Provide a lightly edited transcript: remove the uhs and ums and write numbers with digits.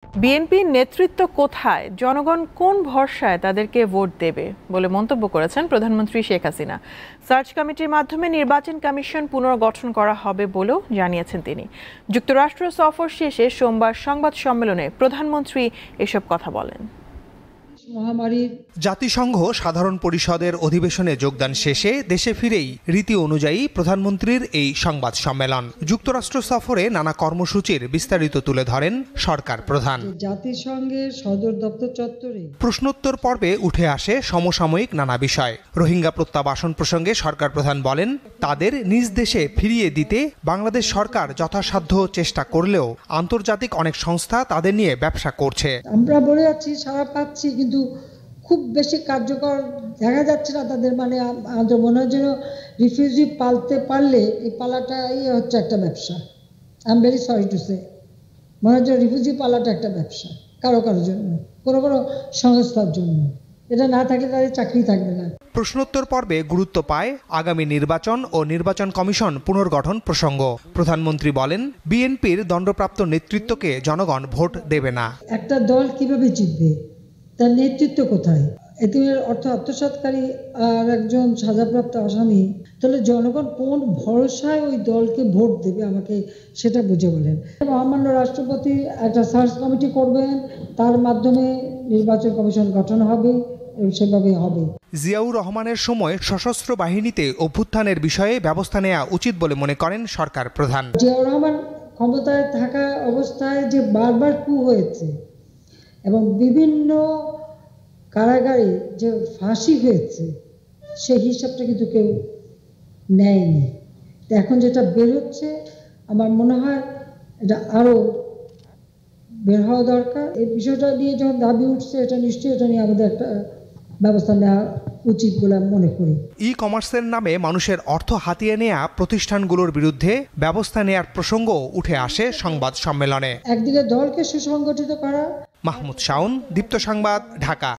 বিএনপির নেতৃত্ব কোথায়, জনগণ কোন ভরসায় তাদেরকে ভোট দেবে বলে মন্তব্য করেছেন প্রধানমন্ত্রী শেখ হাসিনা। সার্চ কমিটির মাধ্যমে নির্বাচন কমিশন পুনর্গঠন করা হবে বলেও জানিয়েছেন তিনি। যুক্তরাষ্ট্র সফর শেষে সোমবার সংবাদ সম্মেলনে প্রধানমন্ত্রী এসব কথা বলেন। জাতিসংঘ সাধারণ পরিষদের অধিবেশনে যোগদান শেষে দেশে ফিরেই রীতি অনুযায়ী প্রধানমন্ত্রীর এই সংবাদ সম্মেলন। যুক্তরাষ্ট্র সফরে নানা কর্মসূচির বিস্তারিত তুলে ধরেন সরকার প্রধান। জাতিসংঘের সদর দপ্তর চত্বরে প্রশ্নোত্তর পর্বে উঠে আসে সমসাময়িক নানা বিষয়। রোহিঙ্গা প্রত্যাবাসন প্রসঙ্গে সরকার প্রধান বলেন, তাদের নিজ দেশে ফিরিয়ে দিতে বাংলাদেশ সরকার যথাসাধ্য চেষ্টা করলেও আন্তর্জাতিক অনেক সংস্থা তাদের নিয়ে ব্যবসা করছে। আমরা বলে যাচ্ছি, সারা পাচ্ছি, কিন্তু খুব বেশি কার্যকর দেখা যাচ্ছে না তাদের। মানে আমাদের মনে হয় যেন রিফিউজি পালতে পারলে এই পালাটাই হচ্ছে একটা ব্যবসা। I am very sorry to say, মনে হচ্ছে রিফিউজি পালাটা একটা ব্যবসা কারো জন্য, কোনো সংস্থার জন্য। এটা না থাকলে তাদের চাকরি থাকবে না। প্রশ্নোত্তর পর্বে গুরুত্ব পায় আগামী নির্বাচন ও নির্বাচন কমিশন পুনর্গঠন প্রসঙ্গ। প্রধানমন্ত্রী বলেন, বিএনপির দণ্ডপ্রাপ্ত নেতৃত্বকে জনগণ ভোট দেবে না। একটা দল কিভাবে জিতবে, তার নেতৃত্ব কোথায়? এতিমের অর্থ আত্মসাৎকারী আর একজন সাজাপ্রাপ্ত আসামি, তাহলে জনগণ কোন ভরসায় ওই দলকে ভোট দেবে? আমাকে সেটা বুঝে বলেন। মহামান্য রাষ্ট্রপতি একটা সার্চ কমিটি করবেন, তার মাধ্যমে নির্বাচন কমিশন গঠন হবে, সেভাবে হবে। জিয়াউর রহমানের সময় সশস্ত্র বাহিনীতে অভ্যুত্থানের বিষয়ে ব্যবস্থা নেওয়া উচিত বলে মনে করেন সরকার প্রধান। জিয়াউর রহমান ক্ষমতায় থাকা অবস্থায় যে বারবার কু হয়েছে এবং বিভিন্ন কারাগারে যে ফাঁসি হয়েছে, সেই হিসাবটা কিন্তু কেউ নেয়নি। এখন যেটা বেরোচ্ছে, আমার মনে হয় এটা আরো বের হওয়া দরকার। এই বিষয়টা নিয়ে যখন দাবি উঠছে, এটা নিশ্চয়ই এটা নিয়ে আমাদের একটা ব্যবস্থা নেওয়া উচিত বলে আমি মনে করি। ই কমার্সের নামে মানুষের অর্থ হাতিয়ে নেওয়া প্রতিষ্ঠানগুলোর বিরুদ্ধে ব্যবস্থা নেওয়ার প্রসঙ্গ উঠে আসে সংবাদ সম্মেলনে। একদিকে দলকে সুসংগঠিত করা। মাহমুদ শাওন, দীপ্ত সংবাদ, ঢাকা।